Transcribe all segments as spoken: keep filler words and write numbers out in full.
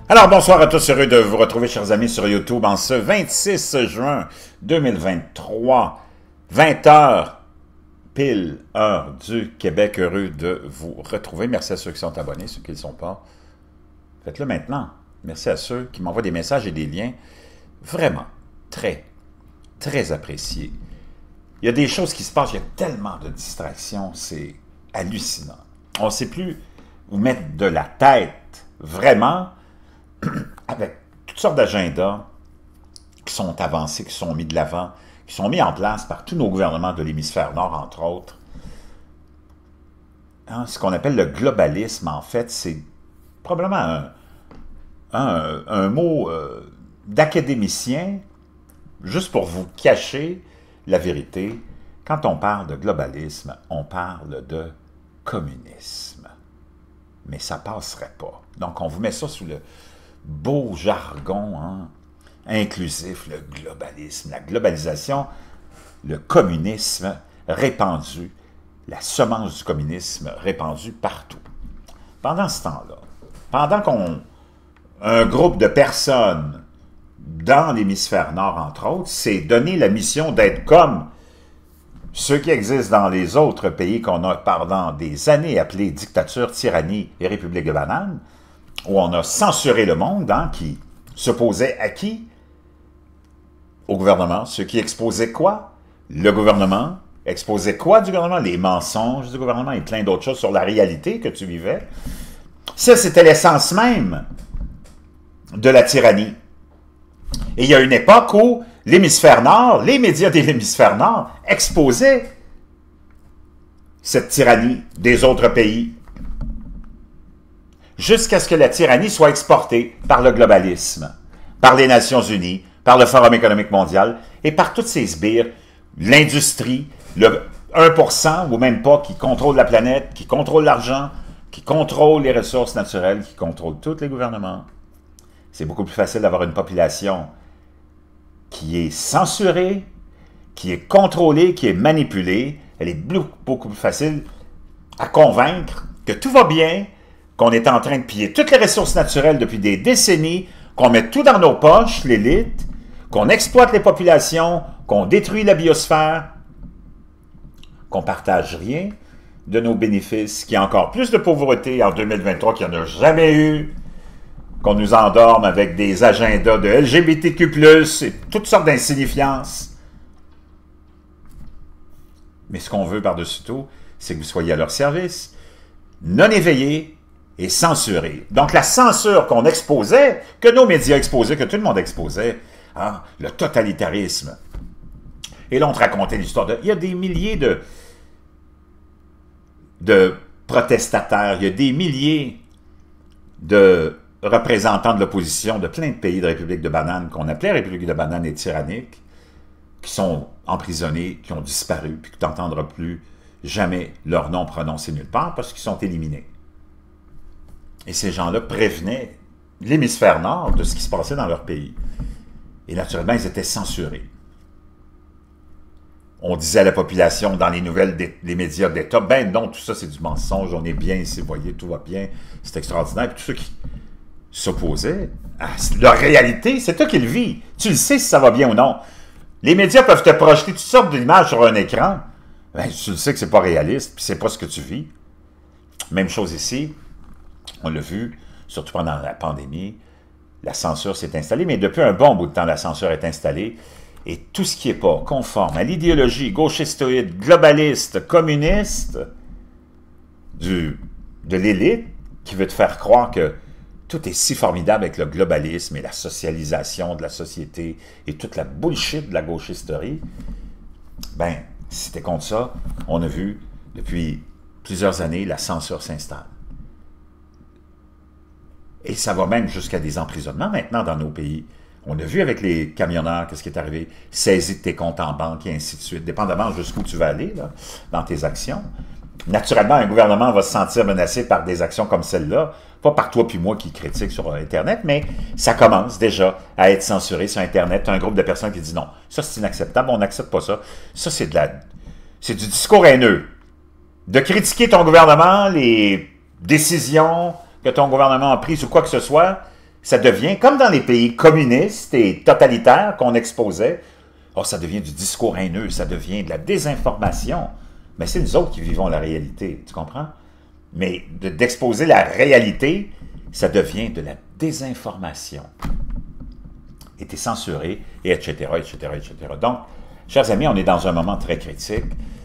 Alors, bonsoir à tous, heureux de vous retrouver, chers amis, sur YouTube en ce vingt-six juin deux mille vingt-trois, vingt heures, pile heure du Québec, heureux de vous retrouver. Merci à ceux qui sont abonnés, ceux qui ne le sont pas. Faites-le maintenant. Merci à ceux qui m'envoient des messages et des liens. Vraiment, très, très appréciés. Il y a des choses qui se passent, il y a tellement de distractions, c'est hallucinant. On ne sait plus où mettre de la tête, vraiment, avec toutes sortes d'agendas qui sont avancés, qui sont mis de l'avant, qui sont mis en place par tous nos gouvernements de l'hémisphère nord, entre autres. Hein, ce qu'on appelle le globalisme, en fait, c'est probablement un, un, un mot euh, d'académicien, juste pour vous cacher la vérité. Quand on parle de globalisme, on parle de communisme. Mais ça ne passerait pas. Donc, on vous met ça sous le beau jargon hein, inclusif, le globalisme, la globalisation, le communisme répandu, la semence du communisme répandue partout. Pendant ce temps-là, pendant qu'on un groupe de personnes dans l'hémisphère nord, entre autres, s'est donné la mission d'être comme ceux qui existent dans les autres pays qu'on a pendant des années appelés dictature, tyrannie et république de bananes, où on a censuré le monde, hein, qui s'opposait à qui? Au gouvernement. Ceux qui exposaient quoi? Le gouvernement. Exposait quoi du gouvernement? Les mensonges du gouvernement et plein d'autres choses sur la réalité que tu vivais. Ça, c'était l'essence même de la tyrannie. Et il y a une époque où l'hémisphère nord, les médias de l'hémisphère nord, exposaient cette tyrannie des autres pays, jusqu'à ce que la tyrannie soit exportée par le globalisme, par les Nations unies, par le Forum économique mondial, et par toutes ces sbires, l'industrie, le un pour cent ou même pas, qui contrôle la planète, qui contrôle l'argent, qui contrôle les ressources naturelles, qui contrôle tous les gouvernements. C'est beaucoup plus facile d'avoir une population qui est censurée, qui est contrôlée, qui est manipulée. Elle est beaucoup plus facile à convaincre que tout va bien, qu'on est en train de piller toutes les ressources naturelles depuis des décennies, qu'on met tout dans nos poches, l'élite, qu'on exploite les populations, qu'on détruit la biosphère, qu'on ne partage rien de nos bénéfices, qu'il y a encore plus de pauvreté en deux mille vingt-trois qu'il n'y en a jamais eu, qu'on nous endorme avec des agendas de L G B T Q plus, et toutes sortes d'insignifiances. Mais ce qu'on veut par-dessus tout, c'est que vous soyez à leur service, non éveillés, et censuré. Donc la censure qu'on exposait, que nos médias exposaient, que tout le monde exposait, hein, le totalitarisme. Et là, on te racontait l'histoire de... Il y a des milliers de, de protestataires, il y a des milliers de représentants de l'opposition de plein de pays de République de bananes, qu'on appelait République de bananes et tyranniques, qui sont emprisonnés, qui ont disparu, puis que tu n'entendras plus jamais leur nom prononcé nulle part, parce qu'ils sont éliminés. Et ces gens-là prévenaient l'hémisphère nord de ce qui se passait dans leur pays. Et naturellement, ils étaient censurés. On disait à la population dans les nouvelles, des, les médias d'État, ben non, tout ça c'est du mensonge, on est bien ici, vous voyez, tout va bien, c'est extraordinaire. Puis tous ceux qui s'opposaient à leur réalité, c'est toi qui le vis. Tu le sais si ça va bien ou non. Les médias peuvent te projeter toutes sortes d'images sur un écran. Ben, tu le sais que c'est pas réaliste, puis c'est pas ce que tu vis. Même chose ici. On l'a vu, surtout pendant la pandémie, la censure s'est installée, mais depuis un bon bout de temps, la censure est installée, et tout ce qui n'est pas conforme à l'idéologie gauchistoïde, globaliste, communiste du, de l'élite, qui veut te faire croire que tout est si formidable avec le globalisme et la socialisation de la société et toute la bullshit de la gauchisterie, ben, si t'es contre ça, on a vu, depuis plusieurs années, la censure s'installe. Et ça va même jusqu'à des emprisonnements maintenant dans nos pays. On a vu avec les camionneurs qu'est-ce qui est arrivé, saisie de tes comptes en banque et ainsi de suite, dépendamment jusqu'où tu vas aller là, dans tes actions. Naturellement, un gouvernement va se sentir menacé par des actions comme celle-là, pas par toi puis moi qui critiquent sur Internet, mais ça commence déjà à être censuré sur Internet. Un groupe de personnes qui dit non, ça c'est inacceptable, on n'accepte pas ça. Ça c'est de la, c'est du discours haineux. De critiquer ton gouvernement, les décisions que ton gouvernement a prises ou quoi que ce soit, Ça devient, comme dans les pays communistes et totalitaires qu'on exposait, oh, ça devient du discours haineux, ça devient de la désinformation. Mais c'est nous autres qui vivons la réalité, tu comprends? Mais d'exposer la réalité, ça devient de la désinformation. Et t'es censuré, et et cetera, et cetera, et cetera. Donc, chers amis, on est dans un moment très critique,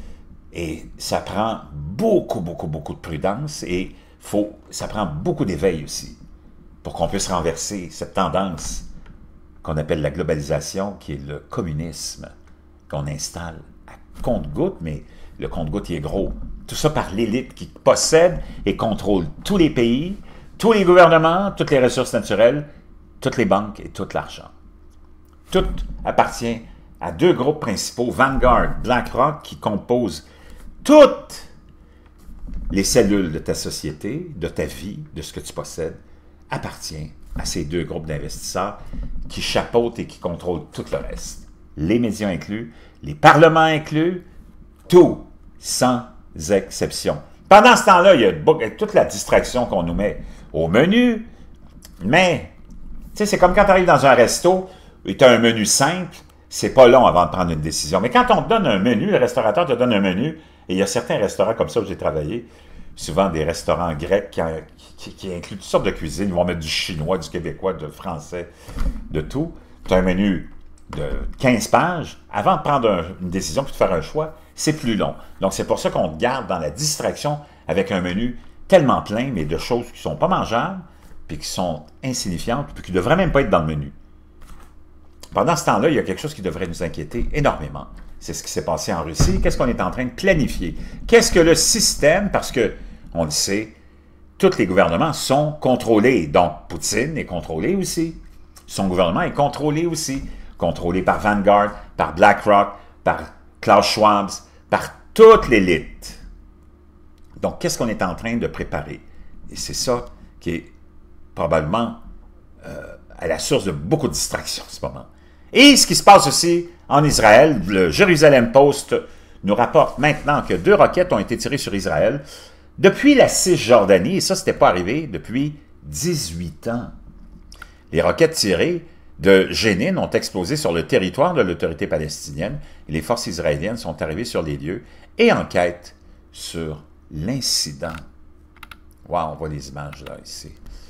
et ça prend beaucoup, beaucoup, beaucoup de prudence, et faut, ça prend beaucoup d'éveil aussi, pour qu'on puisse renverser cette tendance qu'on appelle la globalisation, qui est le communisme, qu'on installe à compte-gouttes, mais le compte-gouttes est gros. Tout ça par l'élite qui possède et contrôle tous les pays, tous les gouvernements, toutes les ressources naturelles, toutes les banques et tout l'argent. Tout appartient à deux groupes principaux, Vanguard, BlackRock, qui composent toutes les cellules de ta société, de ta vie, de ce que tu possèdes, appartient à ces deux groupes d'investisseurs qui chapeautent et qui contrôlent tout le reste. Les médias inclus, les parlements inclus, tout, sans exception. Pendant ce temps-là, il y a toute la distraction qu'on nous met au menu, mais, tu sais, c'est comme quand tu arrives dans un resto et tu as un menu simple, c'est pas long avant de prendre une décision. Mais quand on te donne un menu, le restaurateur te donne un menu, et il y a certains restaurants comme ça où j'ai travaillé, souvent des restaurants grecs qui, qui, qui incluent toutes sortes de cuisines. Ils vont mettre du chinois, du québécois, du français, de tout. Tu as un menu de quinze pages. Avant de prendre un, une décision puis de faire un choix, c'est plus long. Donc, c'est pour ça qu'on te garde dans la distraction avec un menu tellement plein, mais de choses qui ne sont pas mangeables, puis qui sont insignifiantes, puis qui ne devraient même pas être dans le menu. Pendant ce temps-là, il y a quelque chose qui devrait nous inquiéter énormément. C'est ce qui s'est passé en Russie. Qu'est-ce qu'on est en train de planifier? Qu'est-ce que le système, parce que, on le sait, tous les gouvernements sont contrôlés. Donc, Poutine est contrôlé aussi. Son gouvernement est contrôlé aussi. Contrôlé par Vanguard, par BlackRock, par Klaus Schwab, par toute l'élite. Donc, qu'est-ce qu'on est en train de préparer? Et c'est ça qui est probablement euh, à la source de beaucoup de distractions en ce moment. Et ce qui se passe aussi en Israël, le Jérusalem Post nous rapporte maintenant que deux roquettes ont été tirées sur Israël depuis la Cisjordanie, et ça, ce n'était pas arrivé depuis dix-huit ans. Les roquettes tirées de Jénine ont explosé sur le territoire de l'autorité palestinienne, et les forces israéliennes sont arrivées sur les lieux et enquêtent sur l'incident. Wow, on voit les images là, ici.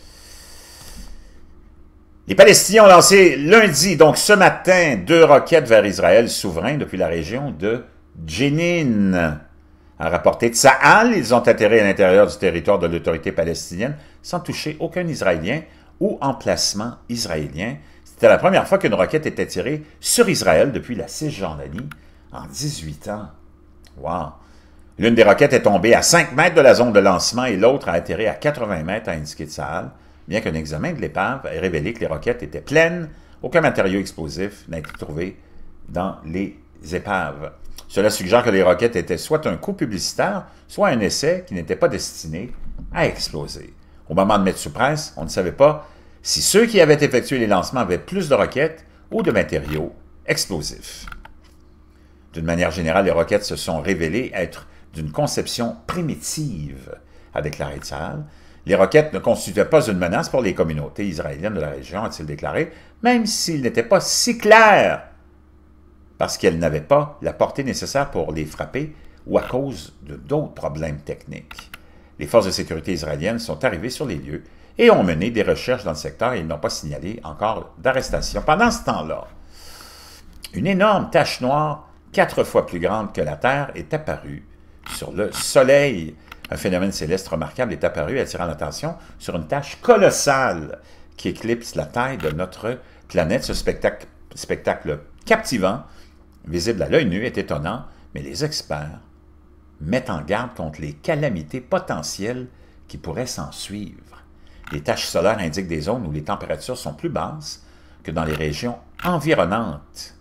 Les Palestiniens ont lancé lundi, donc ce matin, deux roquettes vers Israël souverain depuis la région de Jénine. A rapporté de Tsahal, ils ont atterri à l'intérieur du territoire de l'autorité palestinienne sans toucher aucun Israélien ou emplacement israélien. C'était la première fois qu'une roquette était tirée sur Israël depuis la Cisjordanie en dix-huit ans. Wow! L'une des roquettes est tombée à cinq mètres de la zone de lancement et l'autre a atterri à quatre-vingts mètres, a indiqué Tsahal. Bien qu'un examen de l'épave ait révélé que les roquettes étaient pleines, aucun matériau explosif n'a été trouvé dans les épaves. Cela suggère que les roquettes étaient soit un coup publicitaire, soit un essai qui n'était pas destiné à exploser. Au moment de mettre sous presse, on ne savait pas si ceux qui avaient effectué les lancements avaient plus de roquettes ou de matériaux explosifs. D'une manière générale, les roquettes se sont révélées être d'une conception primitive, a déclaré Tsahal. Les roquettes ne constituaient pas une menace pour les communautés israéliennes de la région, a-t-il déclaré, même s'il n'était pas si clair, parce qu'elles n'avaient pas la portée nécessaire pour les frapper ou à cause de d'autres problèmes techniques. Les forces de sécurité israéliennes sont arrivées sur les lieux et ont mené des recherches dans le secteur et ils n'ont pas signalé encore d'arrestation. Pendant ce temps-là, une énorme tache noire, quatre fois plus grande que la Terre, est apparue sur le Soleil. Un phénomène céleste remarquable est apparu, attirant l'attention sur une tache colossale qui éclipse la taille de notre planète. Ce spectacle, spectacle captivant, visible à l'œil nu, est étonnant, mais les experts mettent en garde contre les calamités potentielles qui pourraient s'en suivre. Les taches solaires indiquent des zones où les températures sont plus basses que dans les régions environnantes.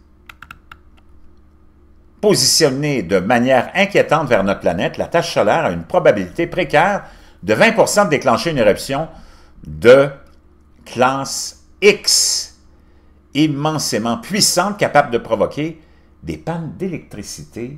Positionnée de manière inquiétante vers notre planète, la tache solaire a une probabilité précaire de vingt pour cent de déclencher une éruption de classe X, immensément puissante, capable de provoquer des pannes d'électricité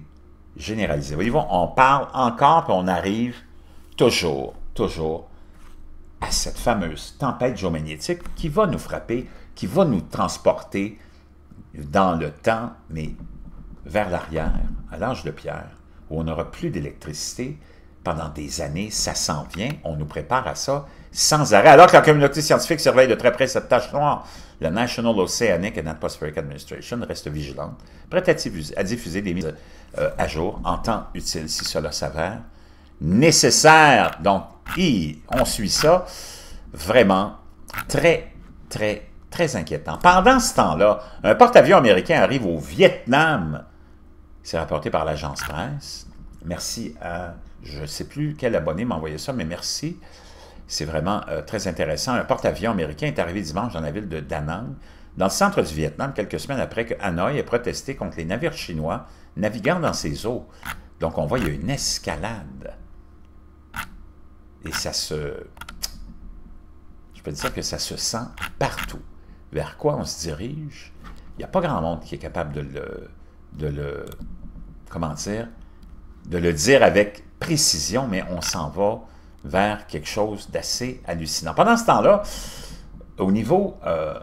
généralisées. Voyez-vous, on parle encore, puis on arrive toujours, toujours à cette fameuse tempête géomagnétique qui va nous frapper, qui va nous transporter dans le temps, mais vers l'arrière, à l'âge de pierre, où on n'aura plus d'électricité pendant des années, ça s'en vient, on nous prépare à ça sans arrêt. Alors que la communauté scientifique surveille de très près cette tache noire, la National Oceanic and Atmospheric Administration reste vigilante, prête à diffuser des mises euh, à jour en temps utile si cela s'avère nécessaire. Donc, hi, on suit ça. Vraiment très, très, très inquiétant. Pendant ce temps-là, un porte-avions américain arrive au Vietnam. C'est rapporté par l'agence presse. Merci à, je ne sais plus quel abonné m'a envoyé ça, mais merci. C'est vraiment euh, très intéressant. Un porte-avions américain est arrivé dimanche dans la ville de Da Nang, dans le centre du Vietnam, quelques semaines après que Hanoï ait protesté contre les navires chinois naviguant dans ses eaux. Donc, on voit, il y a une escalade. Et ça se... Je peux dire que ça se sent partout. Vers quoi on se dirige? Il n'y a pas grand monde qui est capable de le... de le... comment dire? De le dire avec précision, mais on s'en va vers quelque chose d'assez hallucinant. Pendant ce temps-là, au niveau euh,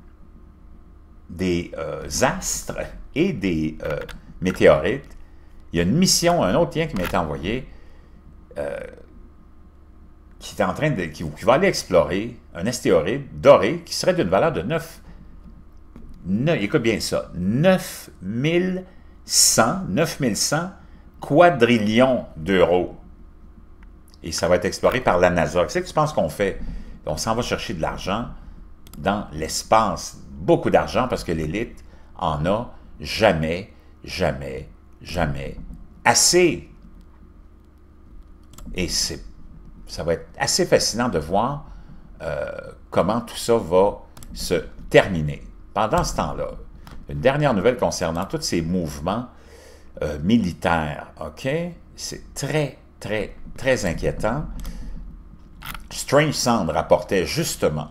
des euh, astres et des euh, météorites, il y a une mission, un autre lien qui m'a été envoyé, euh, qui est en train de, qui, qui va aller explorer un astéroïde doré qui serait d'une valeur de neuf, neuf écoute bien ça, neuf mille cent quadrillions d'euros. Et ça va être exploré par la NASA. Qu'est-ce que tu penses qu'on fait? On s'en va chercher de l'argent dans l'espace. Beaucoup d'argent parce que l'élite en a jamais, jamais, jamais assez. Et c'est, ça va être assez fascinant de voir euh, comment tout ça va se terminer. Pendant ce temps-là, une dernière nouvelle concernant tous ces mouvements euh, militaires, OK? C'est très, très, très inquiétant. Strange Sound rapportait justement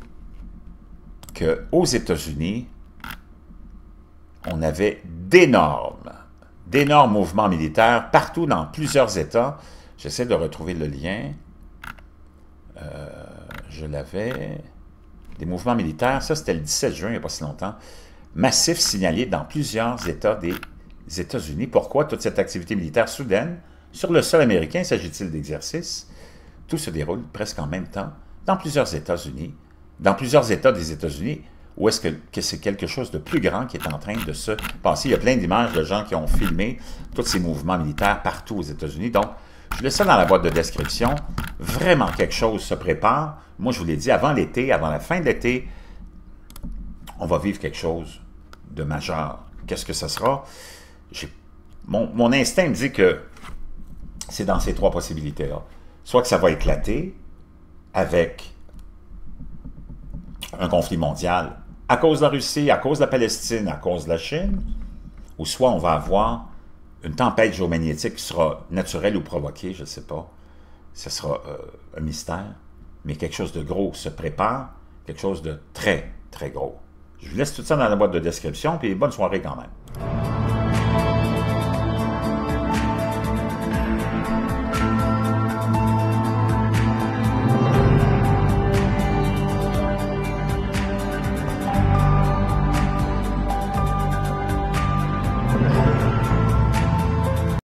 qu'aux États-Unis, on avait d'énormes, d'énormes mouvements militaires partout dans plusieurs États. J'essaie de retrouver le lien. Euh, je l'avais. Des mouvements militaires, ça c'était le dix-sept juin, il n'y a pas si longtemps. Massifs signalés dans plusieurs États des États-Unis. Pourquoi toute cette activité militaire soudaine sur le sol américain? S'agit-il d'exercices? Tout se déroule presque en même temps dans plusieurs États-Unis, dans plusieurs États des États-Unis, ou est-ce que, que c'est quelque chose de plus grand qui est en train de se passer? Il y a plein d'images de gens qui ont filmé tous ces mouvements militaires partout aux États-Unis. Donc, je laisse ça dans la boîte de description. Vraiment, quelque chose se prépare. Moi, je vous l'ai dit, avant l'été, avant la fin de l'été, on va vivre quelque chose de majeur. Qu'est-ce que ça sera? Mon, mon instinct me dit que c'est dans ces trois possibilités-là. Soit que ça va éclater avec un conflit mondial à cause de la Russie, à cause de la Palestine, à cause de la Chine, ou soit on va avoir une tempête géomagnétique qui sera naturelle ou provoquée, je ne sais pas. Ce sera euh, un mystère. Mais quelque chose de gros se prépare, quelque chose de très, très gros. Je vous laisse tout ça dans la boîte de description, puis bonne soirée quand même.